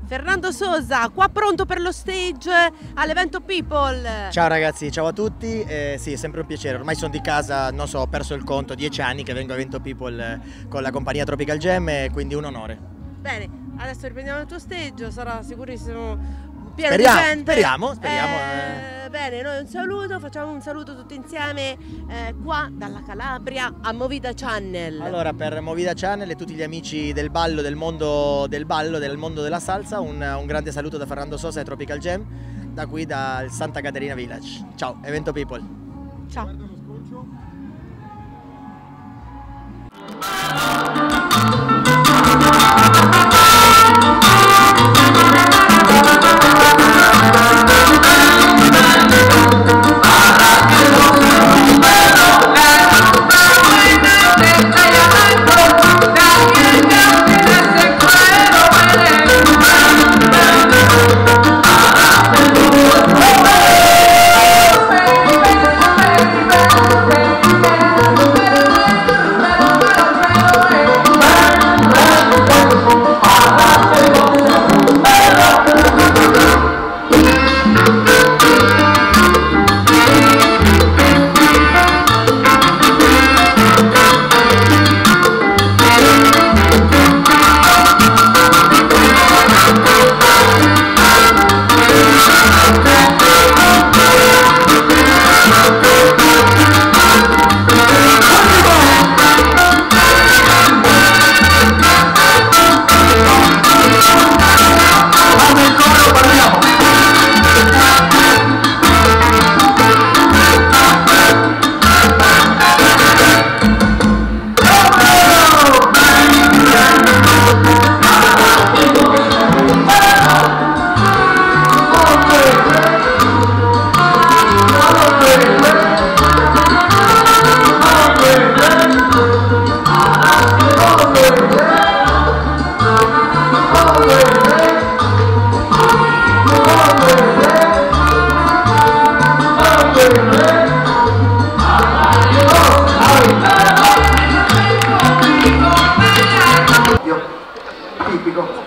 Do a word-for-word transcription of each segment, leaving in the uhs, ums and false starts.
Fernando Sosa, qua pronto per lo stage all'evento People. Ciao ragazzi, ciao a tutti, eh, sì, è sempre un piacere, ormai sono di casa, non so, ho perso il conto, dieci anni che vengo a Evento People eh, con la compagnia Tropical Jam e quindi un onore. Bene, adesso riprendiamo il tuo stage, sarà sicurissimo pieno Speriamo, di gente. speriamo, speriamo. Eh, bene, noi un saluto, facciamo un saluto tutti insieme eh, qua dalla Calabria a Movida Channel. Allora, per Movida Channel e tutti gli amici del ballo, del mondo del ballo, del mondo della salsa, un, un grande saluto da Fernando Sosa e Tropical Jam, da qui dal Santa Caterina Village. Ciao, Evento People. Ciao. Tipico.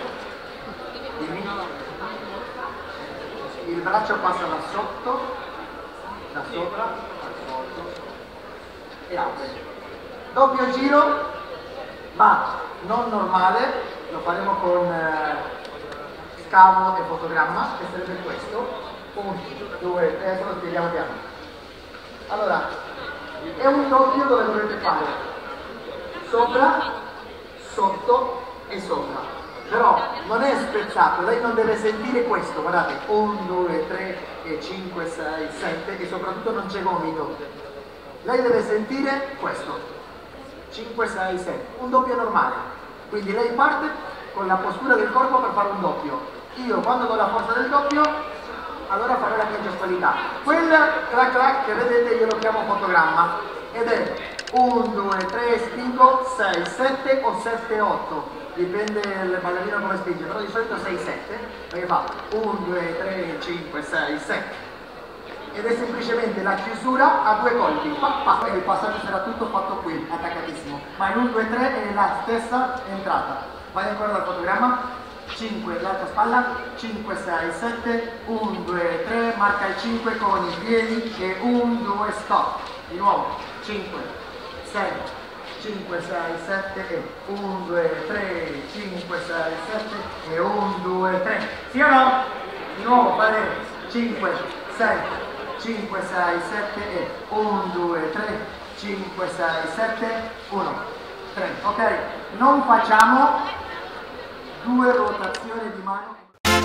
Il braccio passa da sotto, da sopra, al sotto e apre. Doppio giro, ma non normale, lo faremo con eh, scavo e fotogramma, che sarebbe questo. uno, due, tre, adesso lo spieghiamo piano. Allora, è un doppio dove dovete fare sopra, sotto e sopra. Però non è spezzato, lei non deve sentire questo, guardate, uno, due, tre, cinque, sei, sette e soprattutto non c'è gomito. Lei deve sentire questo, cinque, sei, sette, un doppio normale. Quindi lei parte con la postura del corpo per fare un doppio. Io quando do la forza del doppio, allora farò la mia gestualità. Quel clac clac che vedete io lo chiamo fotogramma ed è uno, due, tre, spingo, sei, sette o sette, otto. Dipende il ballerino come spinge, però di solito sei sette, perché fa uno, due, tre, cinque, sei, sette. Ed è semplicemente la chiusura a due colpi, pa, pa, e il passaggio sarà tutto fatto qui, attaccatissimo. Ma in uno, due, tre è la stessa entrata. Vai ancora dal fotogramma, cinque, l'altra spalla, cinque, sei, sette, uno, due, tre, marca il cinque con i piedi e uno, due, stop. Di nuovo, cinque, sei, cinque, sei, sette e uno, due, tre, cinque, sei, sette e uno, due, tre. Sì o no? Di nuovo fate cinque, sei, cinque, sei, sette e uno, due, tre, cinque, sei, sette, uno, tre. Ok? Non facciamo due rotazioni di mano.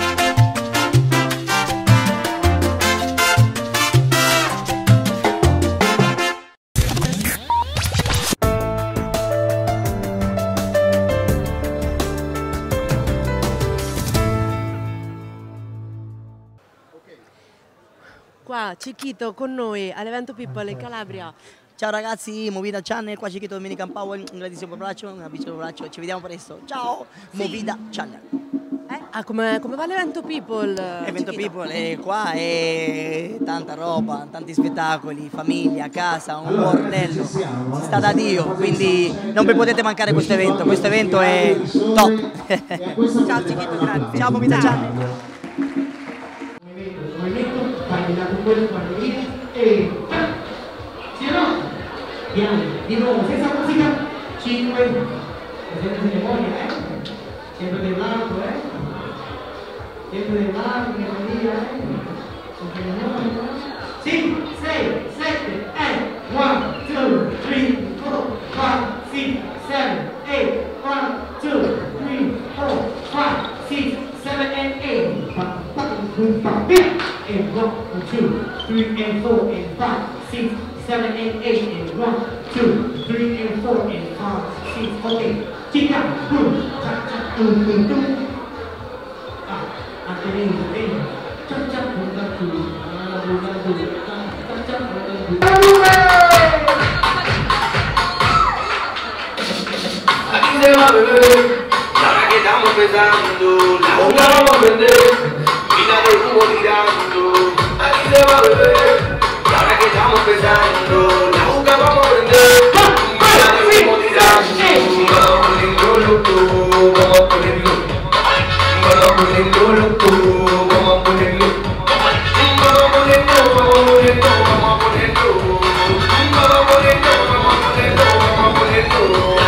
Qua Cicchito con noi all'evento People in Calabria. Ciao ragazzi, Movida Channel, qua Cicchito Dominican Power, un grandissimo abbraccio, un abbraccio, ci vediamo presto. Ciao, Movida Channel. Eh? Ah, come, come va l'evento People? Evento Chiquito? People è qua, è tanta roba, tanti spettacoli, famiglia, casa, un bordello, si sta da Dio, quindi non vi potete mancare questo evento, questo evento è top. Ciao Chiquito, grazie. Ciao Movida Channel. Movimento, fai di lato quello, fai di lì e... Sì o no? Piano, di nuovo, senza musica, cinque, presente memoria, eh? Sempre del lato, eh? Sempre del lato, che via, eh? Sempre memoria, cinque, sei, sette, eight, one, two, three, four, five, six, seven, eight, one, two, three, four, five, six, seven, and eight. And one, two, three, and four, and five, six, seven, and eight, and one, two, three, and four, and five, six, okay. Chica, boom, cha, cha, boom, boom, boom. Ah, antenin, antenin. Cha, cha, boom, boom, boom. Ah, boom, boom, boom. Cha, cha, boom, boom, boom. Aquí se va a beber, ahora que estamos empezando, la onda vamos a vender. Mira de humo tirando, aquí se va a beber, y ahora que estamos empezando, la juca vamos a vender. Mira de humo tirando, vamos a ponerlo loco, vamos a ponerlo, vamos a ponerlo loco, vamos a ponerlo, vamos a ponerlo, vamos a ponerlo, vamos a ponerlo, vamos a ponerlo, vamos a ponerlo, vamos a ponerlo.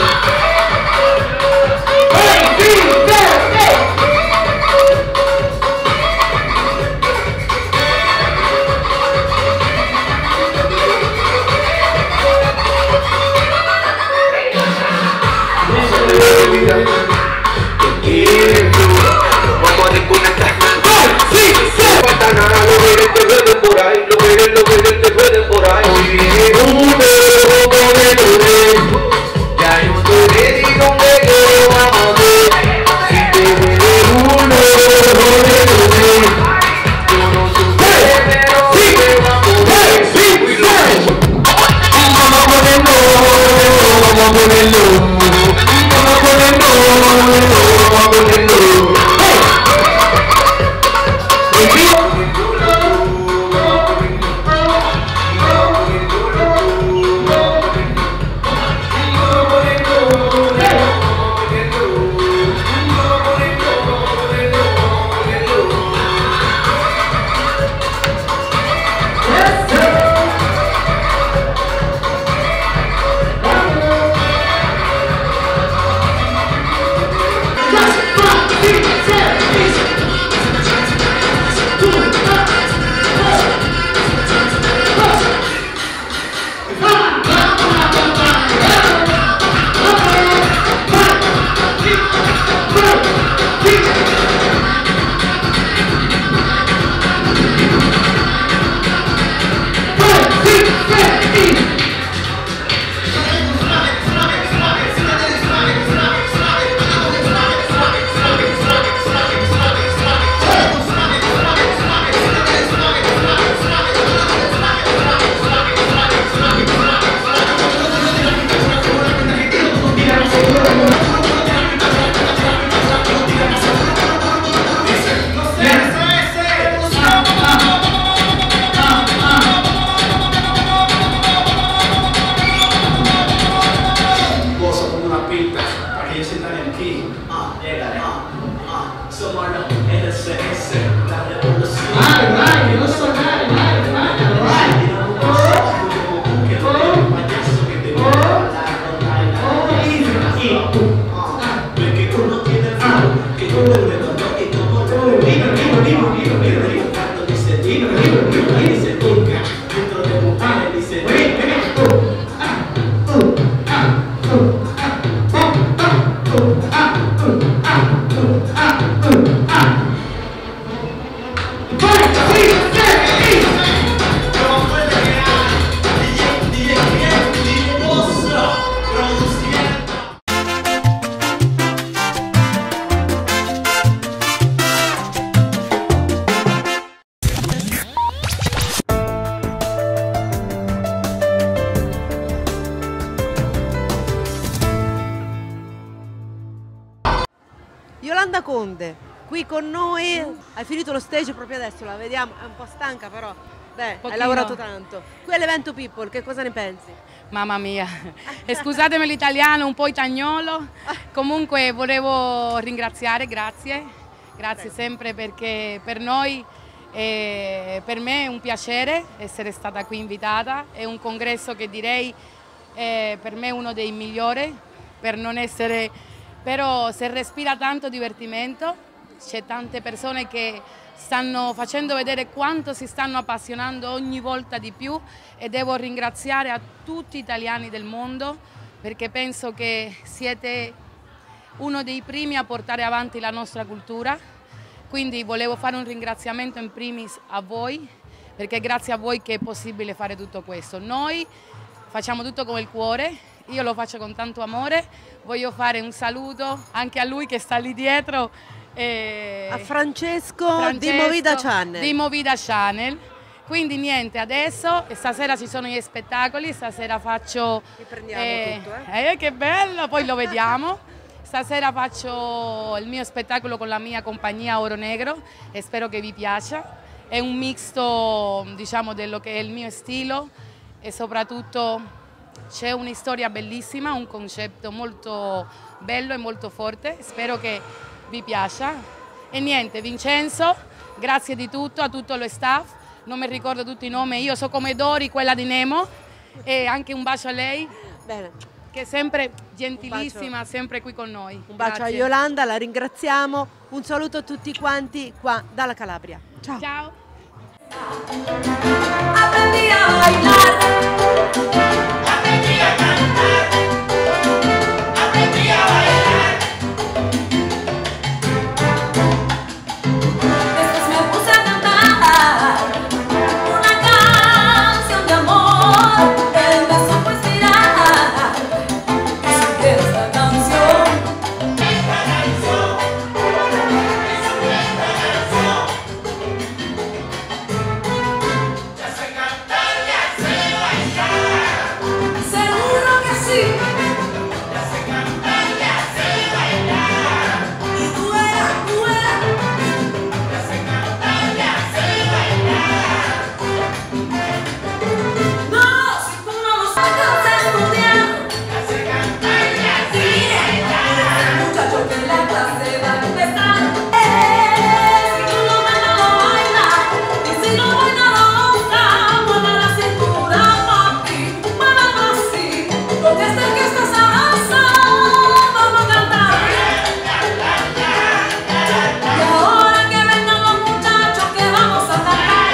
Vamos a desconectar. Sí, sí. No falta nada, los verdes te pueden por ahí, los verdes, los verdes te pueden por ahí. Un dedo con el bebé, ya yo te ready donde quiero vamos a ver. Si te bebes uno con el bebé, yo no supe, pero te va a poder. Sí, vamos a ponerlo, vamos a ponerlo, vamos a ponerlo, vamos a ponerlo. Yolanda Conde, qui con noi, hai finito lo stage proprio adesso, la vediamo, è un po' stanca però, beh, Pochino. hai lavorato tanto. Qui all'evento People, che cosa ne pensi? Mamma mia, e scusatemi l'italiano un po' itagnolo, comunque volevo ringraziare, grazie, grazie sempre perché per noi, eh, per me è un piacere essere stata qui invitata, è un congresso che direi è per me uno dei migliori, per non essere, però si respira tanto divertimento, c'è tante persone che stanno facendo vedere quanto si stanno appassionando ogni volta di più e devo ringraziare a tutti gli italiani del mondo perché penso che siete uno dei primi a portare avanti la nostra cultura, quindi volevo fare un ringraziamento in primis a voi perché è grazie a voi che è possibile fare tutto questo. Noi facciamo tutto con il cuore, io lo faccio con tanto amore, voglio fare un saluto anche a lui che sta lì dietro. Eh, A Francesco, Francesco di Movida Channel. Di Movida Channel. Quindi niente, adesso stasera ci sono gli spettacoli, stasera faccio... Riprendiamo eh, tutto, eh. eh, che bello, poi lo vediamo. Stasera faccio il mio spettacolo con la mia compagnia Oro Negro e spero che vi piaccia. È un misto, diciamo, dello che è il mio stile e soprattutto c'è una storia bellissima, un concetto molto bello e molto forte. Spero che vi piaccia. E niente, Vincenzo, grazie di tutto, a tutto lo staff, non mi ricordo tutti i nomi, io so come Dori, quella di Nemo, e anche un bacio a lei, Bene, che è sempre gentilissima, sempre qui con noi. un bacio Grazie. a Yolanda, la ringraziamo, un saluto a tutti quanti qua dalla Calabria. Ciao. Ciao. Aprendí a bailar, aprendí a cantar, aprendí a bailar. Después me puse a cantar una canción de amor. Él me supo inspirar y supe esta canción. Esta canción, y supe esta canción. Ya sé cantar, ya sé bailar. Seguro que sí. Ya sé cantar, ya sé bailar. Y tú eras, tú eras. Ya sé cantar, ya sé bailar. No, si tú no lo sacas de estudiar. Ya sé cantar, ya sé bailar. Ese muchacho que en la clase va a empezar. Eh, si tú no bailas, no bailas. Y si no bailas, no gusta. Mueve la cintura, papi. Muévelo así. Porque es el que está sabroso. Vamos a cantar. Y ahora que vengan los muchachos que vamos a cantar.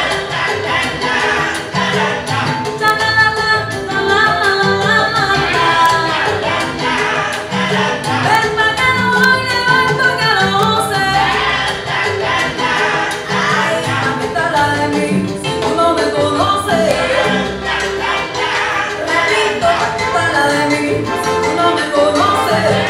La, la, la, la, la, la, la, la, la. Ven pa' que lo baile, ven pa' que lo goce. Ay, la de mí, si tú no me conoces. Repito, la de mí, si tú no me conoces.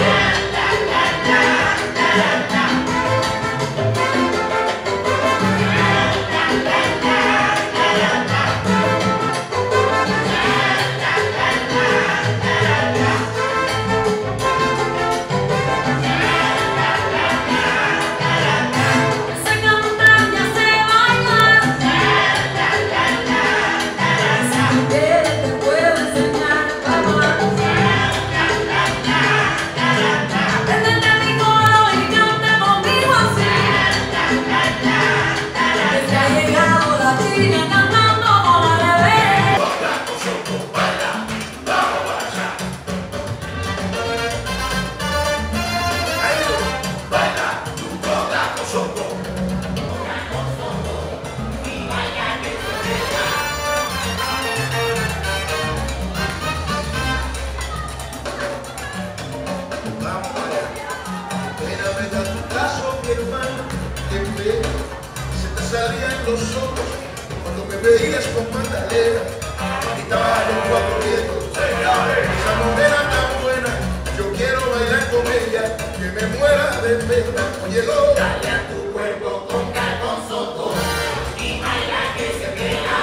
Sé cantar, ya sé bailar. Si tú quieres te puedo enseñar a amar. Préndete mi coro y canta conmigo así. Desde ha llegado la china cantando con la revés. Espérame a tu caso, mi hermano, que pena, se te salían los ojos cuando me veías con Magdalena. Gritaba los cuatro vientos, esa mujer tan buena, yo quiero bailar con ella, que me muera de pena. Oye, lo, dale a tu cuerpo con calzonzoto y baila que se queda.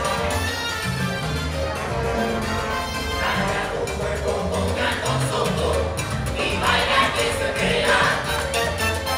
Dale a tu cuerpo con calzonzoto y baila que se queda.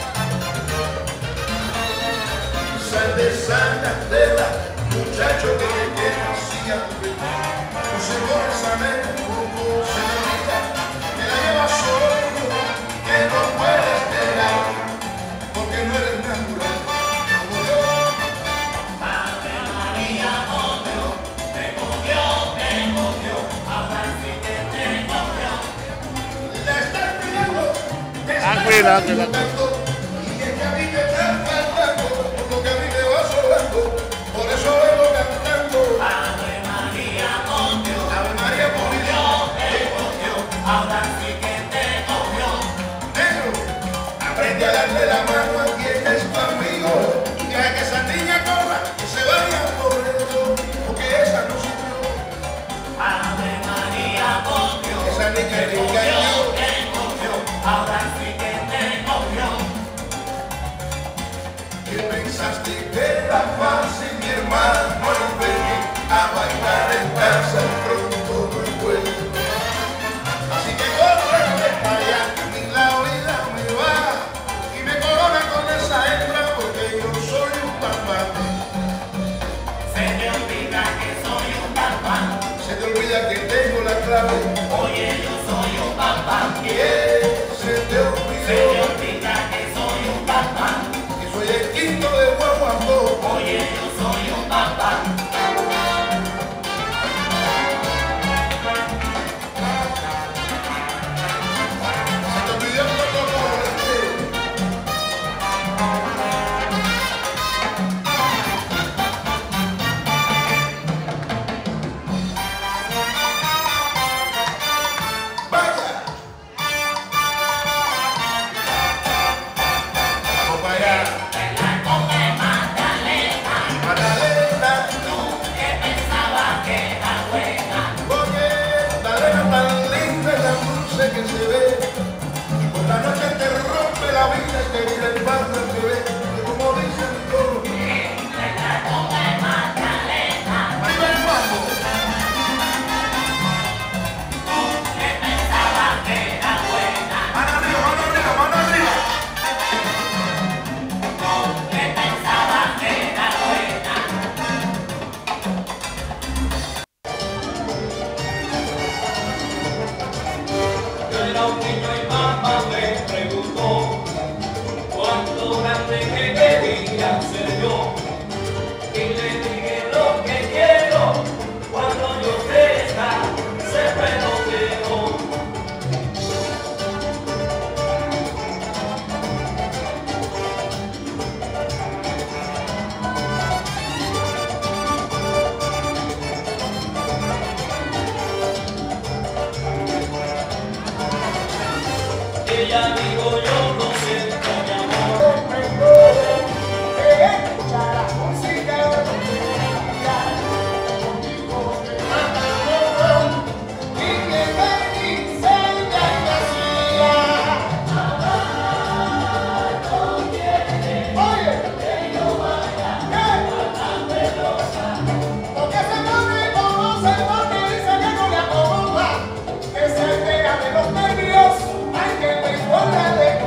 pena anche la... Y que a mí me está faltando, lo que a mí me va sobrando, por eso vengo cantando. Ave María, con Dios, Ave María, con Dios, te cogió, ahora sí que te cogió. Negro, aprende a darle la mano a quien es tu amigo, y deja que esa niña corra, que se vaya corriendo, porque esa no sufrió. Ave María, con Dios, esa niña te engañó, te cogió, ahora sí que te cogió. ¿Qué pensaste que era fácil, mi hermano, el venir a bailar en casa pronto no encuentro? Así que corre para allá, que a mí la vida me va y me corona con esa hembra porque yo soy un papá. Se te olvida que soy un papá. Se te olvida que tengo la clave. Oye, yo soy un papá. ¿Qué? Se te olvida. Se te olvida que soy un papá. Que soy el quinto de Guaguancó. Oye, yo soy un papá. Se te olvidó el protocolo, ¿viste? Vaya. Vamos para allá. Magdalena, tú que pensabas que era buena. Oye, Magdalena tan linda y tan dulce que se ve. Y por la noche te rompe la vida y te mira el barro al bebé. Que como dice el coro. ¡Viva el mambo! Mano arriba, mano arriba, mano arriba. Yo era un niño y mamá me preguntó cuánto grande que quería ser yo. Y le dije lo que quiero, cuando yo crezca, siempre lo quiero. Ella dijo yo lo siento mi amor. Escucha la música y que me dice la casilla. Oye, que yo vaya a porque ese no me conoce, porque dice que no le acomoda, que se pega de los nervios, hay que me importa de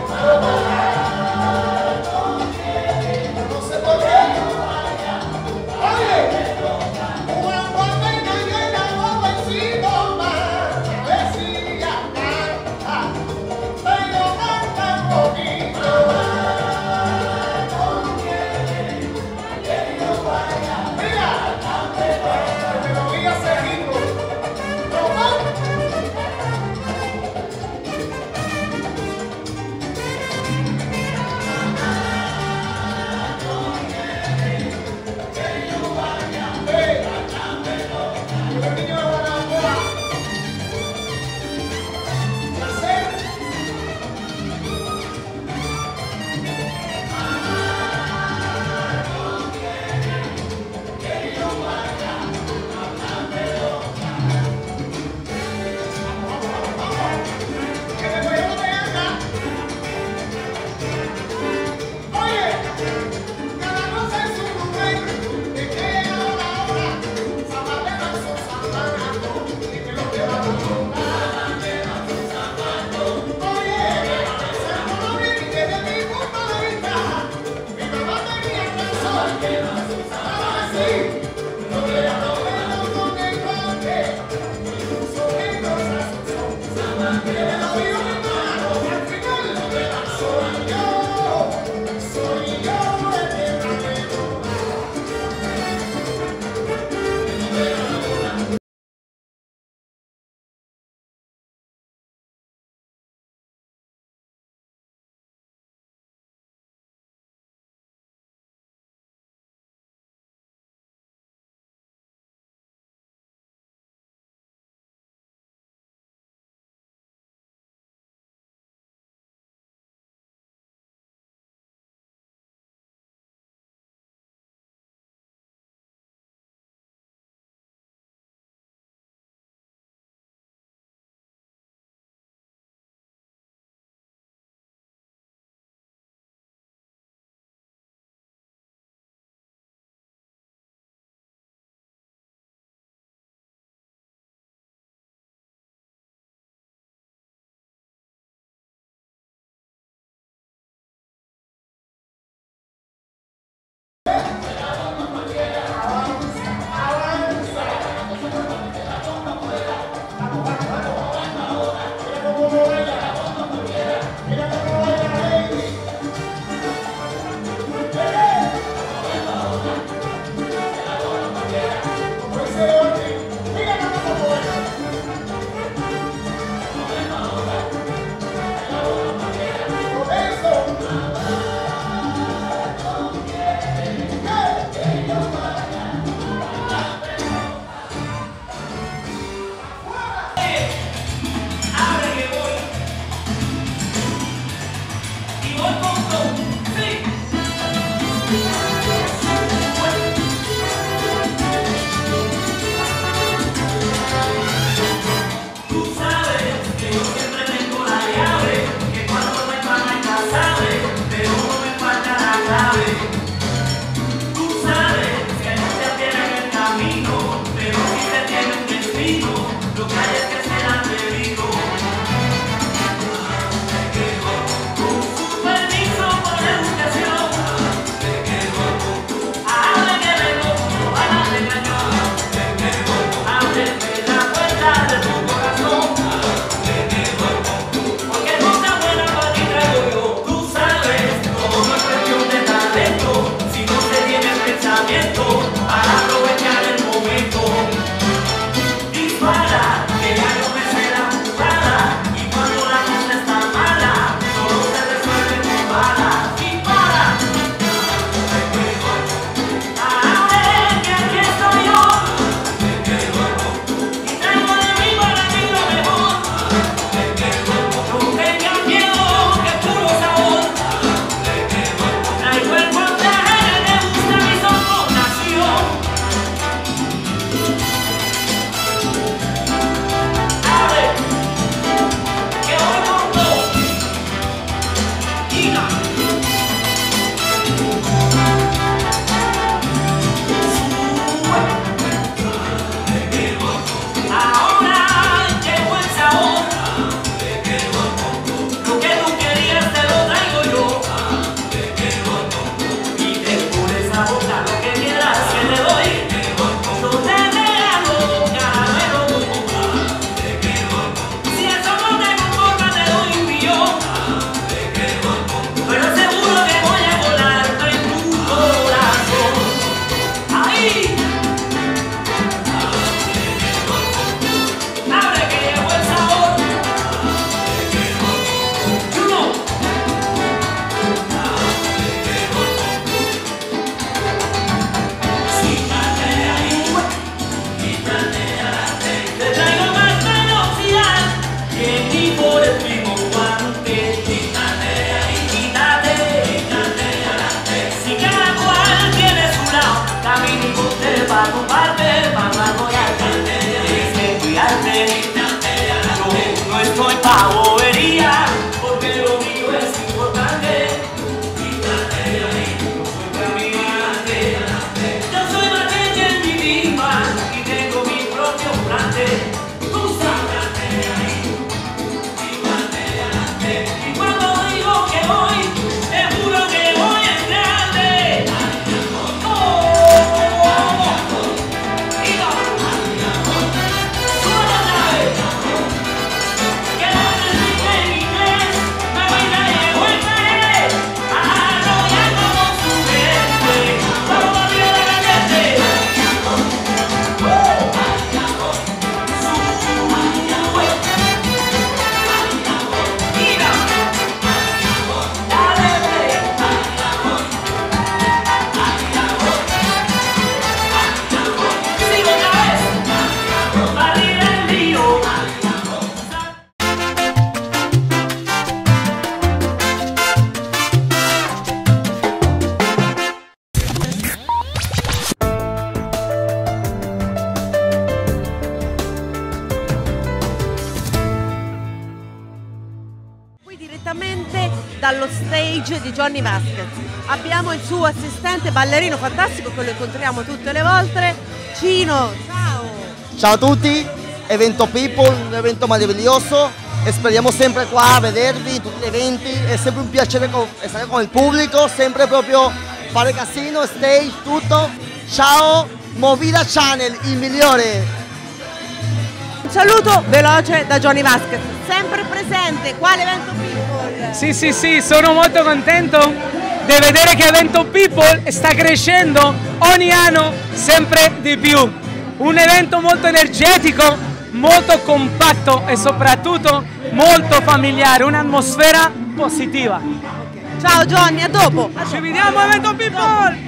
sullo stage di Johnny Vasquez. Abbiamo il suo assistente ballerino fantastico che lo incontriamo tutte le volte, Cino. Ciao! Ciao a tutti, Evento People, un evento meraviglioso e speriamo sempre qua a vedervi in tutti gli eventi, è sempre un piacere con, stare con il pubblico, sempre proprio fare casino, stage, tutto. Ciao, Movida Channel, il migliore! Un saluto veloce da Johnny Vasquez, sempre presente qua all'Evento People. Sì, sì, sì, sono molto contento di vedere che Evento People sta crescendo ogni anno sempre di più. Un evento molto energetico, molto compatto e soprattutto molto familiare, un'atmosfera positiva. Ciao Johnny, a dopo! A Ci dopo. vediamo Evento People!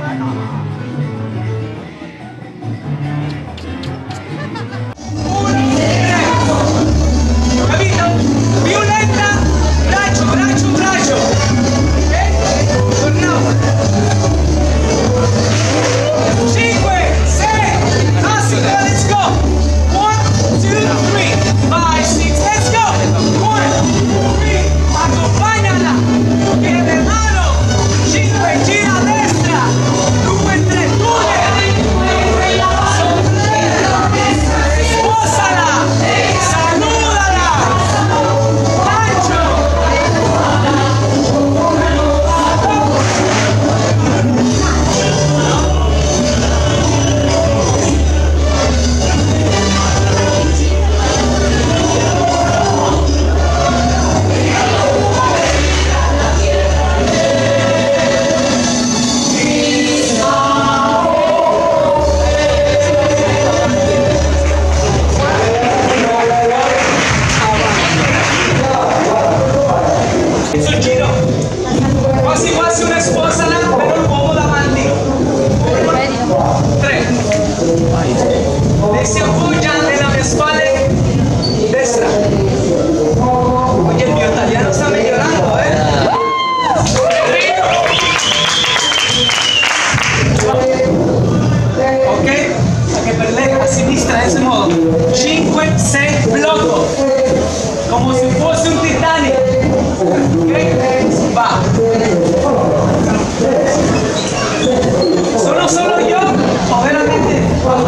Capito? Più lenta, braccio, braccio, braccio. Ok? Torniamo. cinque, sei, classica, let's go. one, two, three, five, six, let's go. one, two, three, accompagnala. Piede mano. cinque, gira a destra. due, tre, due. Sposala. Saludala. Lancio. Sul giro, quasi quasi una sposala per un uomo davanti. Uno, tre. Le si appoggia nella mia spalla destra. Oye, il mio italiano sta migliorando, eh? Ok? Anche per lei a sinistra, in questo modo. cinque, sei, blocco. Come se fosse un Titanic. Ok? Va. Sono solo io o veramente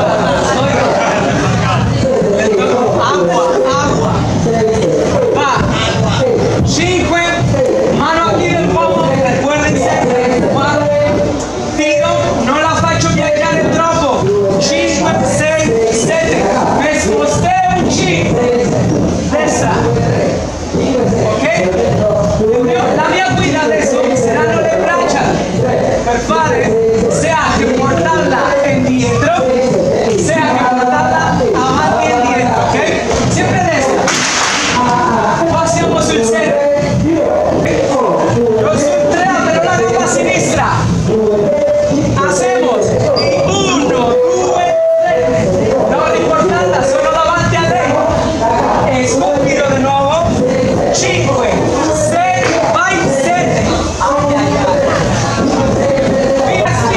acqua, acqua. Va. cinque, mano aquí del pomo, recuerden sempre. quattro, tiro, non la faccio viaggiare troppo. cinque, sei, sette, mi sposto, cinque, destra. Ok? La mia guida adesso saranno le braccia per fare sia che portarla indietro, sia che portarla avanti e indietro, ok? Sempre a destra. Passiamo sul sette. Yo sul tre però la gamba a sinistra. Hacemos uno, due, tre. No riportarla, sono davanti a lei. Escupiro di nuovo. cinque, sei, vai, sette. Ai ai ai.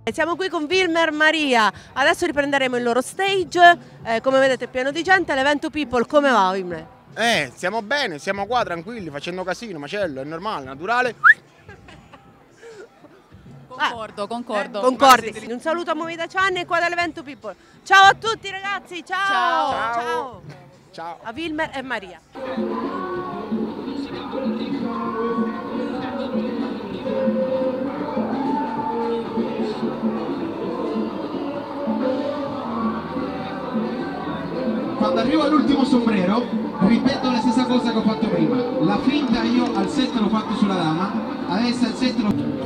Siamo qui con Wilmer Maria, adesso riprenderemo il loro stage, eh, come vedete è pieno di gente, l'evento People come va Wilmer? Eh, stiamo bene, siamo qua tranquilli, facendo casino, macello, è normale, naturale. Concordo, concordo. Eh, concordi. Un saluto a Movida Channel qua dall'evento People. Ciao a tutti ragazzi, ciao! Ciao! Ciao! Ciao. A Wilmer e Maria. Quando arrivo all'ultimo sombrero ripeto la stessa cosa che ho fatto prima. La finta io al set l'ho fatto sulla dama, adesso al set l'ho...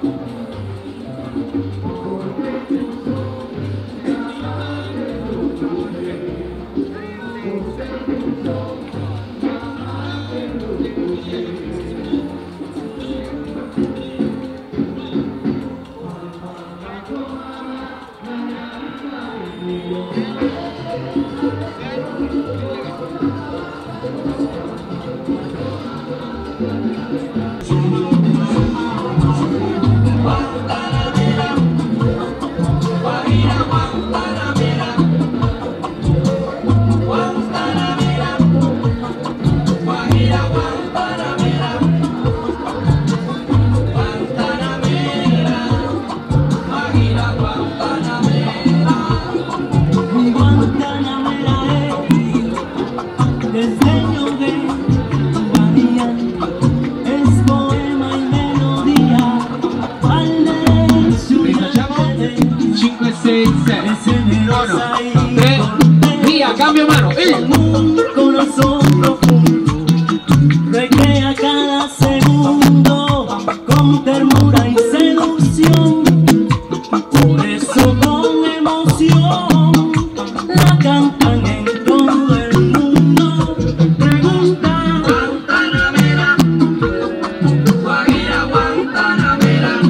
Cambio mano, un corazón profundo recrea cada segundo con ternura y seducción, por eso con emoción la cantan en todo el mundo. Pregunta Guantanamera, Guajira Guantanamera,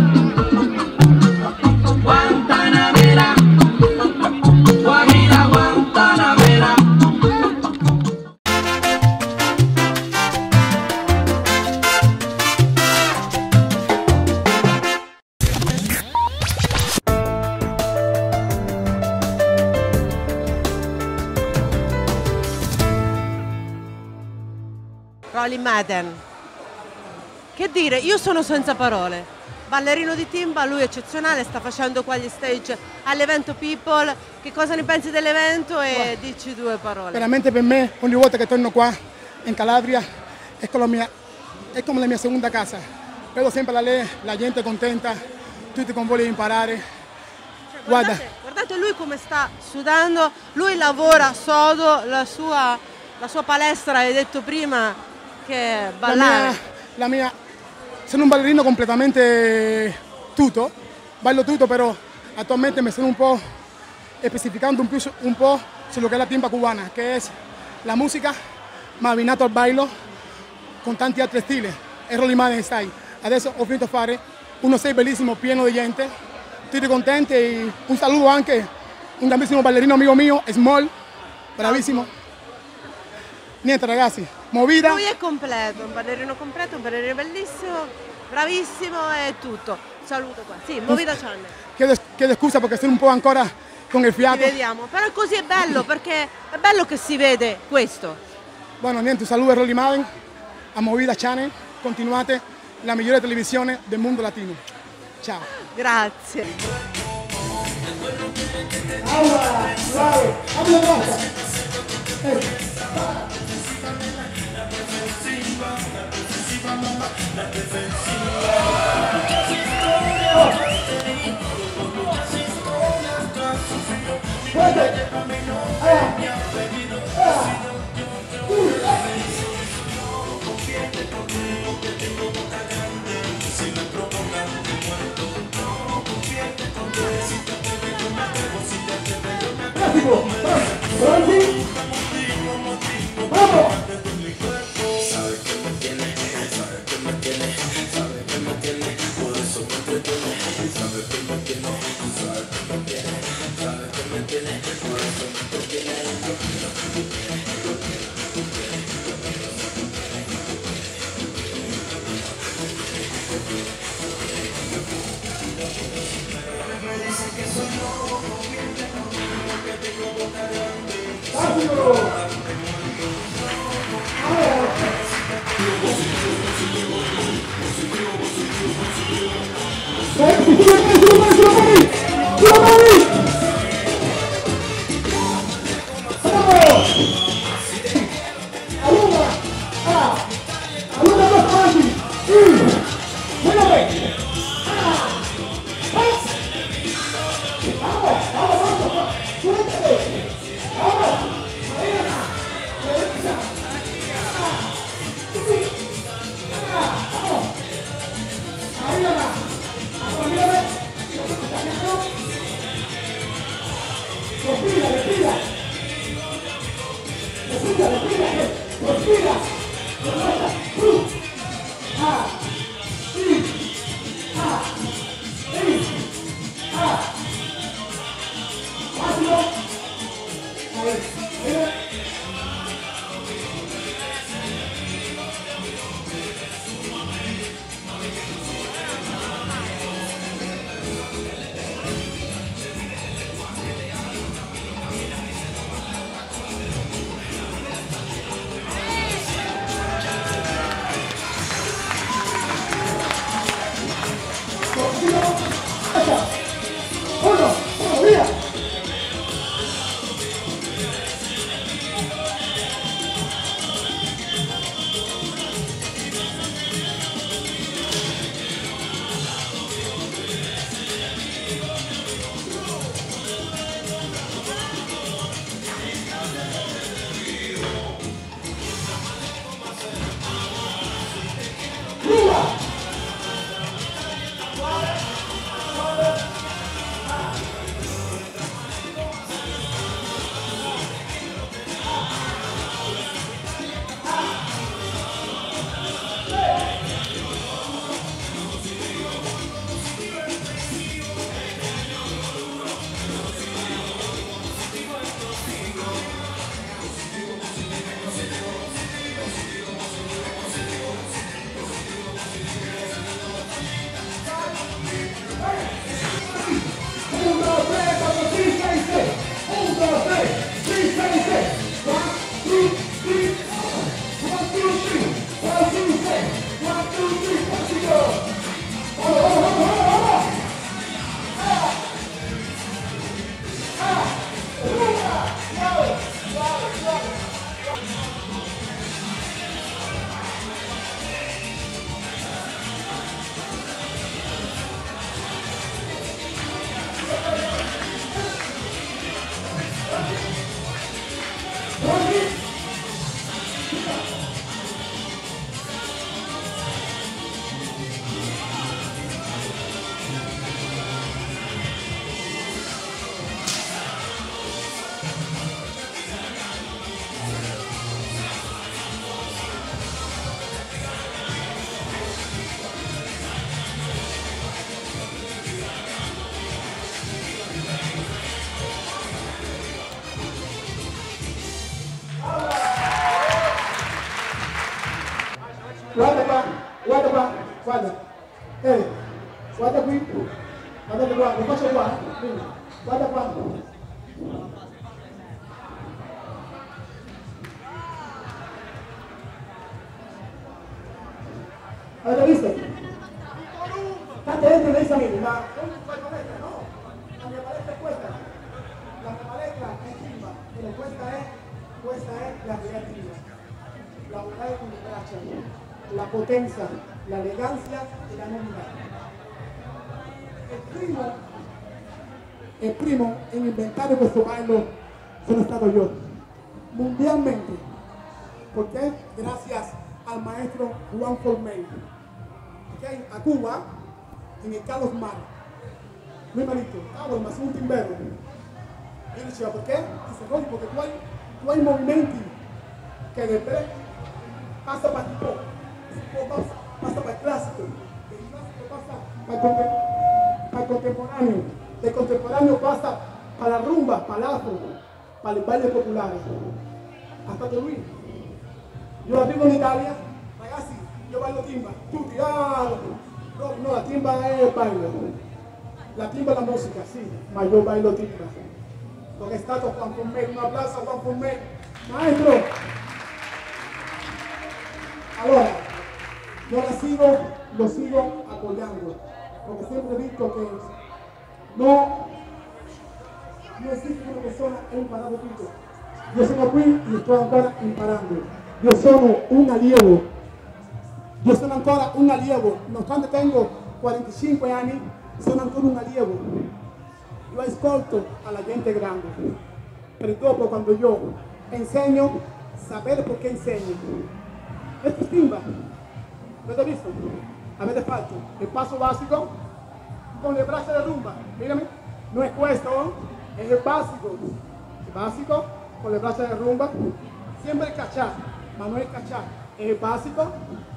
Guantanamera, Guajira Guantanamera. Rolling Madden. Che dire, io sono senza parole. Ballerino di timba, lui è eccezionale, sta facendo qua gli stage all'evento People. Che cosa ne pensi dell'evento e wow. Dici due parole. Veramente per me, ogni volta che torno qua in Calabria è come, mia, è come la mia seconda casa. Vedo sempre la, la gente contenta, tutti con voglia di imparare. Cioè, guardate, Guarda. guardate lui come sta sudando, lui lavora sodo, la sua, la sua palestra, hai detto prima, che ballare. La mia, la mia, sono un ballerino completamente tutto, ballo tutto, però attualmente mi sono un po' specificando un, più, un po' su lo che è la timba cubana, che è la musica ma abbinato al ballo con tanti altri stili, e Rolling Madden style. Adesso ho finito a fare uno stage bellissimo, pieno di gente, tutti contenti, e un saluto anche a un grandissimo ballerino amico mio, Small, bravissimo. Niente ragazzi, Movida. Lui è completo, un ballerino completo, un ballerino bellissimo, bravissimo e tutto. Saluto qua. Sì, Movida Channel. Chiedo, chiedo scusa perché sono un po' ancora con il fiato. Ci vediamo, però così è bello perché è bello che si vede questo. Bueno, niente, un saluto a Rolling Madden, a Movida Channel, continuate la migliore televisione del mondo latino. Ciao. Grazie. Allora, bravo, apri la porta. Eh. Pronti? Vamos! Guarda qua, guarda qua, guarda. Eh, guarda qui. Guardate qua, lo faccio qua. Quindi, guarda qua. Avete visto? Tante gente lei sa bene, ma non fai palestra, no. La mia palestra è questa. La mia palestra è prima, pero questa è, questa è la creativa. Lavorare con le braccia. La potenza, la elegancia e la novità. Il primo, il primo in inventare questo ballo sono stato io, mundialmente, perché gracias al maestro Juan Formey, okay? A Cuba, en el Carlos Mar. Lui mi ha detto, cavolo, ma sei un timbero. Io dicevo, perché? Dice, no, porque tu hai, tu hai movimenti che después passa per il pop. Pasa, pasa para el clásico, el clásico pasa para el, contem para el contemporáneo, el contemporáneo pasa para la rumba, para el afro, para el baile popular. Hasta Luis. Yo la vivo en Italia, ragazzi, yo bailo timba, tutti, ah, no, no, la timba es el baile, la timba es la música, sí, ma yo bailo timba, porque è stato Juan Formey, un applauso a Juan Formey, maestro. Allora, yo la sigo, lo sigo apoyando. porque siempre he visto que no, no existe una persona imparable tutto. Io sono qui e sto ancora imparando. Io sono un allievo. Io sono ancora un allievo. Nonostante tengo quarantacinque anni, sono ancora un allievo. Io ascolto alla gente grande. Per dopo, quando io insegno, sapere perché insegno. Questo è timba. Avete visto? Avete fatto il passo basico con le braccia da rumba. Mirami. Non è questo, è il basico. Il basico con le braccia da rumba. Sempre il cacciare, ma non è il cacciare, è il basico.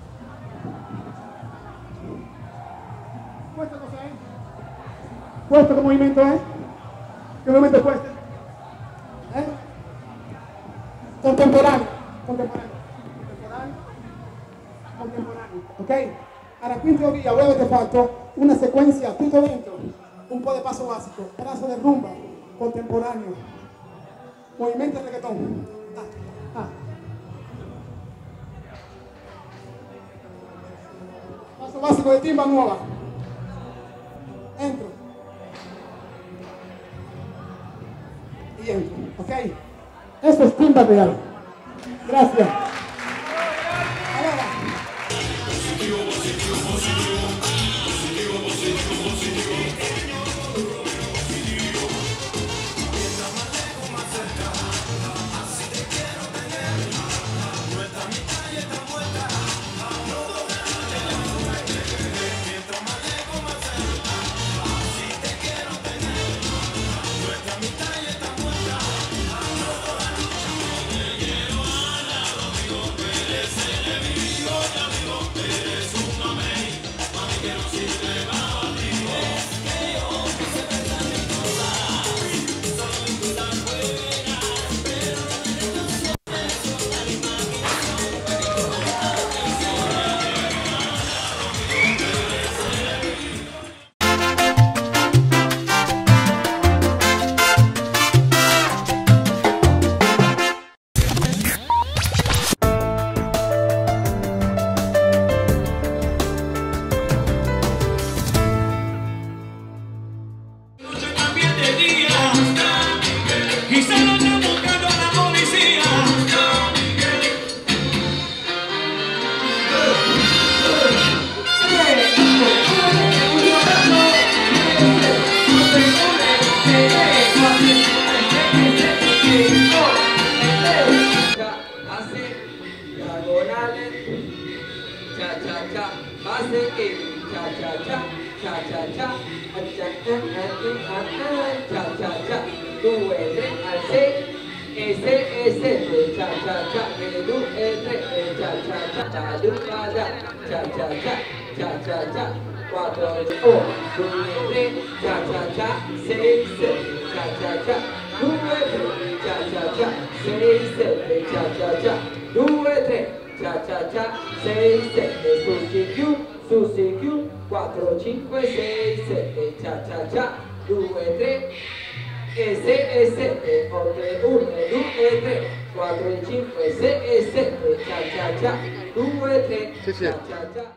Questo cos'è? Questo che movimento è? Che movimento è questo? Eh? Contemporaneo. Contemporaneo. Contemporaneo. Contemporaneo. Ok? Allora, qui in teoria voi avete fatto una sequenza tutto dentro, un po' di passo basico, braccio del rumba, contemporaneo, movimento del reggaeton. Ah, ah. Passo basico di timba nuova. Entro. Y entro, ok? Esto es timba real. Gracias. quattro, cinque, sei, sette, cia cia cia, due, tre, e sei e sette, otto, uno, due, tre, quattro, cinque, sei e sette, cia cia cia, due, tre, cia cia cia.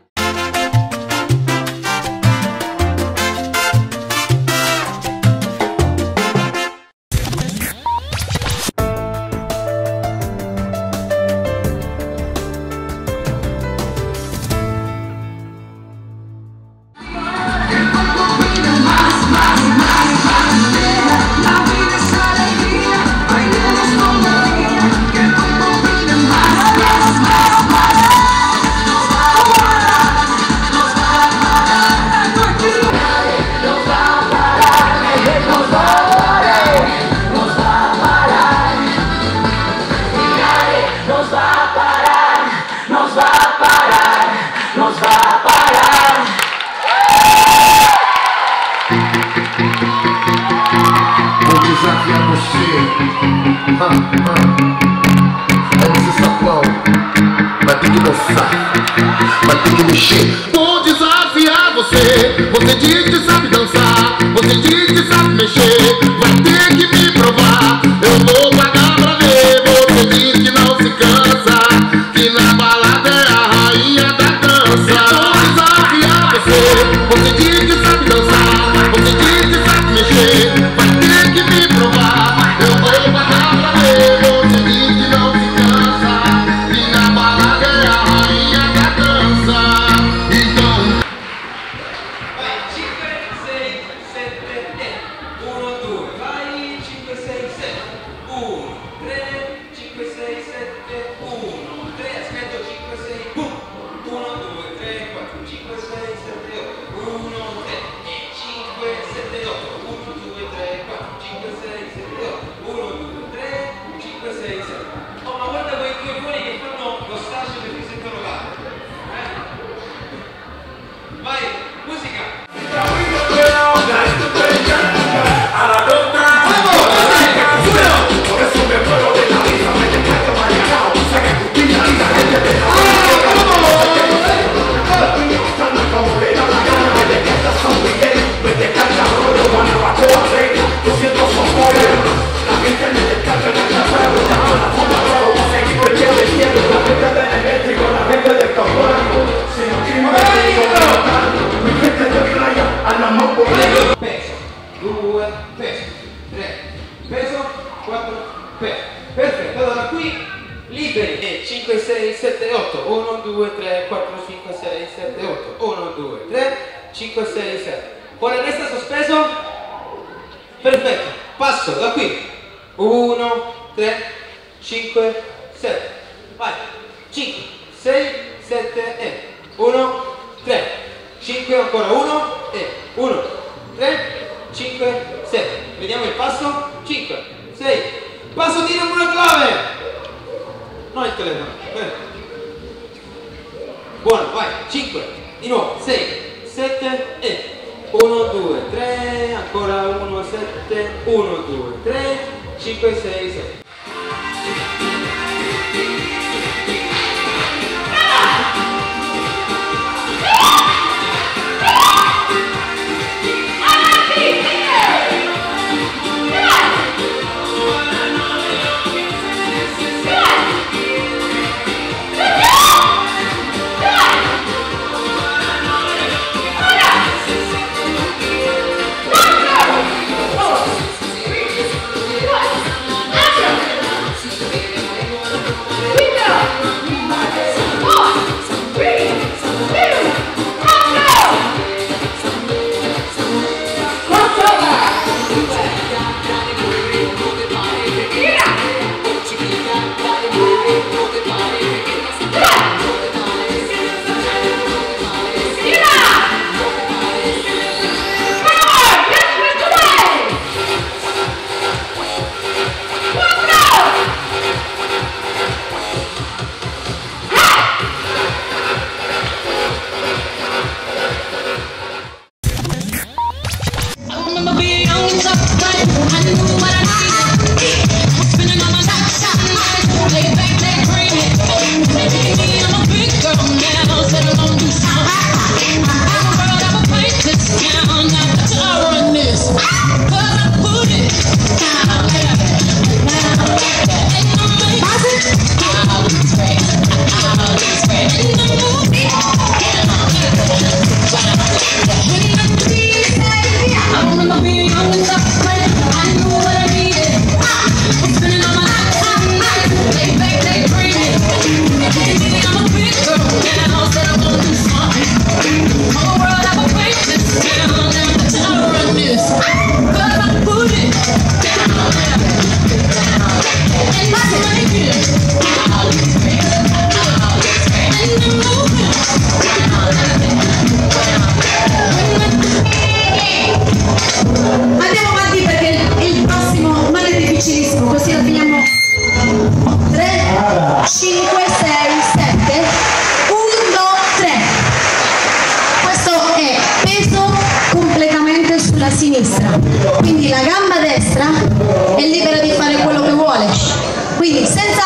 Ah, ah. É nesse sapão. Vai ter que dançar, vai ter que mexer. Vou desafiar você. Você diz que sabe dançar, você diz que sabe mexer. Vai ter que me provar, eu vou pagar pra ver. Você diz que não se cansa, que na balada é a rainha da dança. Vou desafiar você. Você diz que sei, sette, otto. uno, due, tre, cinque, sei, sette. Poi resta sospeso. Perfetto. Passo da qui. uno, tre, cinque, sette. Vai. cinque, sei, sette e uno, tre, cinque, ancora uno e uno, tre, cinque, sette. Vediamo il passo. cinque, sei. Passo tiro con una clave. No il telefono. Bene. Buono, vai, cinque, di nuovo, sei, sette e uno, due, tre, ancora uno, sette, uno, due, tre, cinque, sei, sette. Sinistra, quindi la gamba destra è libera di fare quello che vuole, quindi senza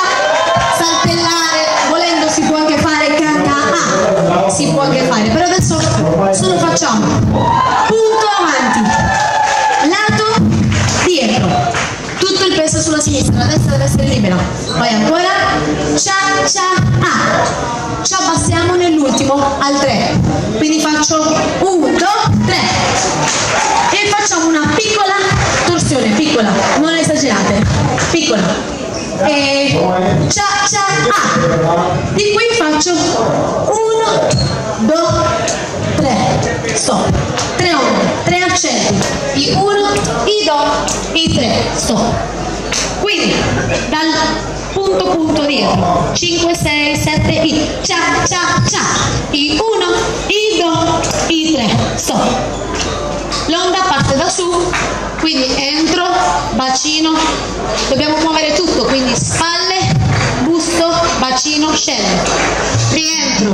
saltellare, volendo si può anche fare cacca, si può anche fare, però adesso solo facciamo punto avanti, lato dietro, tutto il peso sulla sinistra, la destra deve essere libera, poi ancora cia cia a, ci abbassiamo nell'ultimo al tre, quindi faccio uno, due, tre e facciamo una piccola torsione, piccola, non esagerate, piccola, e cia cia a, di qui faccio uno, due, tre, sto, tre onde, tre accenti, i uno, i do, i tre, sto, quindi dal punto punto dietro, cinque, sei, sette, i, cia cia cia, i uno, i do, i tre, sto. L'onda parte da su, quindi entro, bacino, dobbiamo muovere tutto, quindi spalle, busto, bacino, scendo, rientro,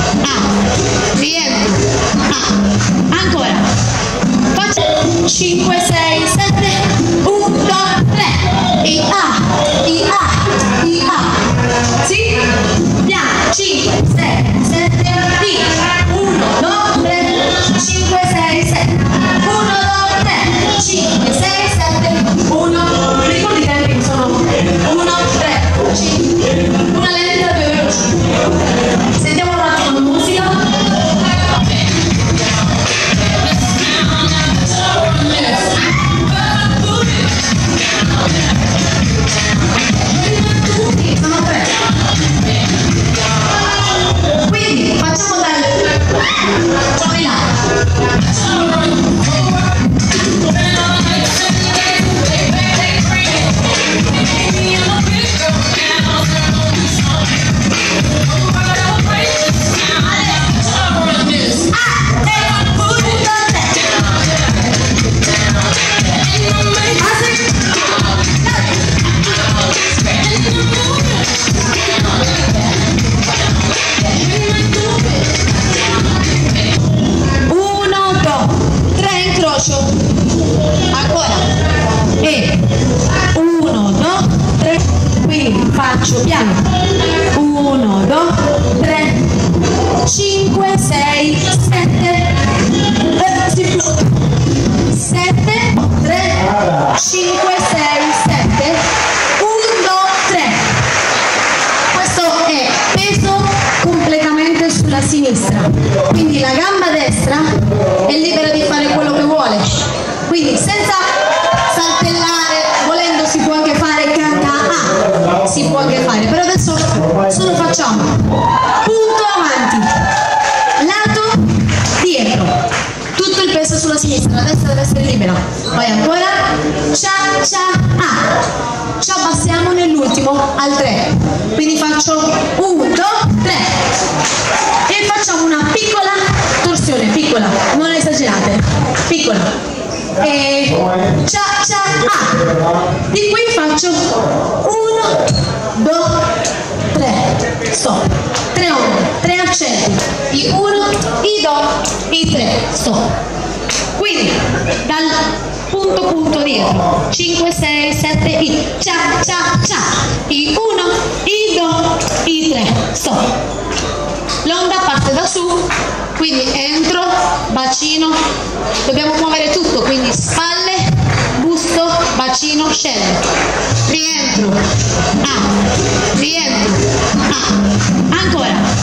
A, rientro, A, ancora, faccio cinque, sei, sette, uno, due, tre, i A, i A, i A, sì? Piano, cinque, sei, sette, i, uno, due, tre, cinque, sei, sette, uno, due, tre, cinque, sei, sette, uno, ricordi i tempi che sono uno, tre, cinque, una lenta, due veloci. Sentiamo un attimo la musica. Sono tre. Quindi facciamo Come là. Ancora e uno, due, tre, quindi faccio piano uno, due, tre, cinque, sei, sette, sette, tre, cinque, sei, sette, uno, due, tre. Questo è peso completamente sulla sinistra, quindi la gamba destra è libera di fare quello che vuole, quindi senza saltellare, volendo si può anche fare kata, si può anche fare, però adesso solo facciamo punto avanti, lato dietro, tutto il peso sulla sinistra, la destra deve essere libera, poi ancora cia cia a, ci abbassiamo nell'ultimo al tre, quindi faccio uno, due, tre e facciamo una piccola torsione, piccola, non esagerate, piccola. E cia cia a, di qui faccio uno, due, tre, sto, tre onde, tre accenti, i uno, i due, i tre, sto. Quindi dal punto punto dietro, cinque, sei, sette, i, cia cia cia, i uno, i due, i tre, sto. L'onda parte da su, quindi entro, bacino, dobbiamo muovere tutto, quindi spalle, busto, bacino, scendo, rientro, a, rientro, a, ancora.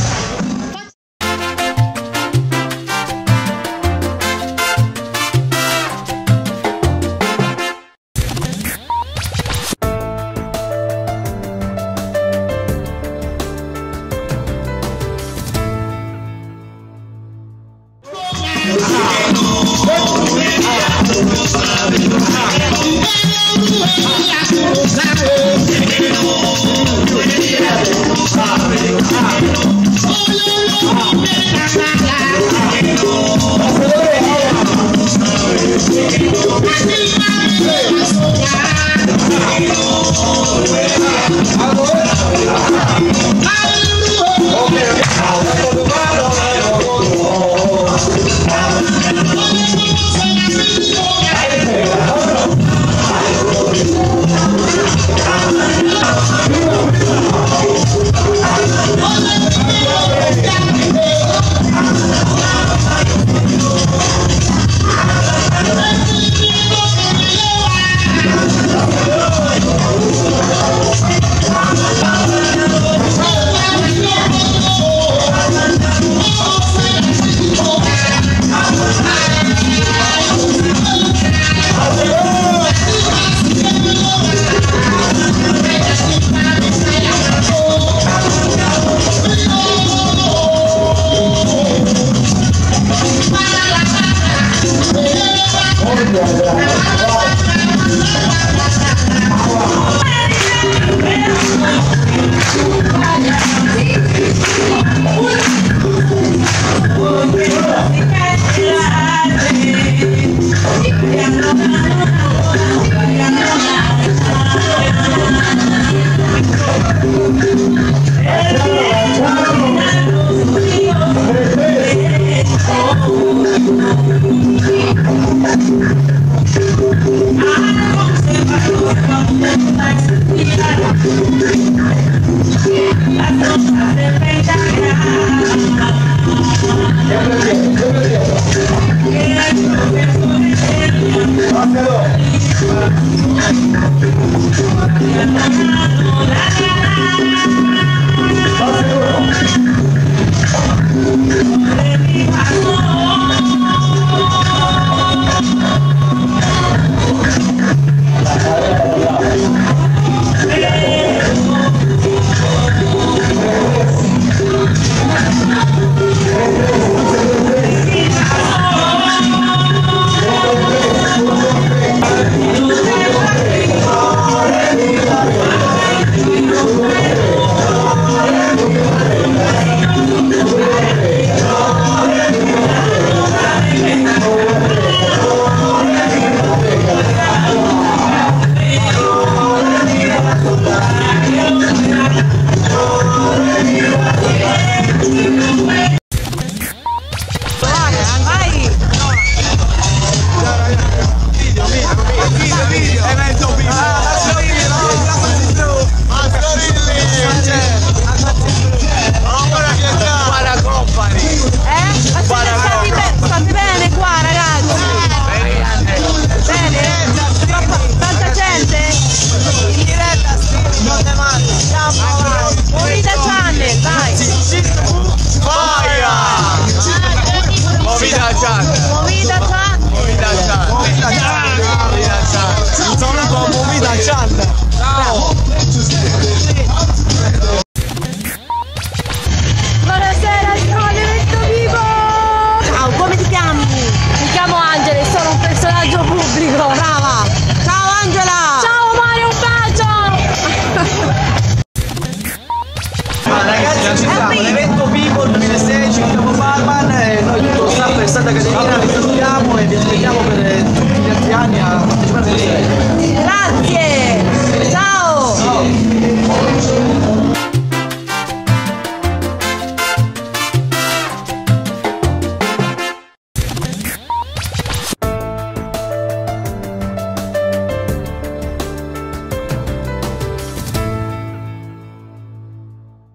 invitiamo per tutti gli altri anni a partecipare a questo evento. Grazie!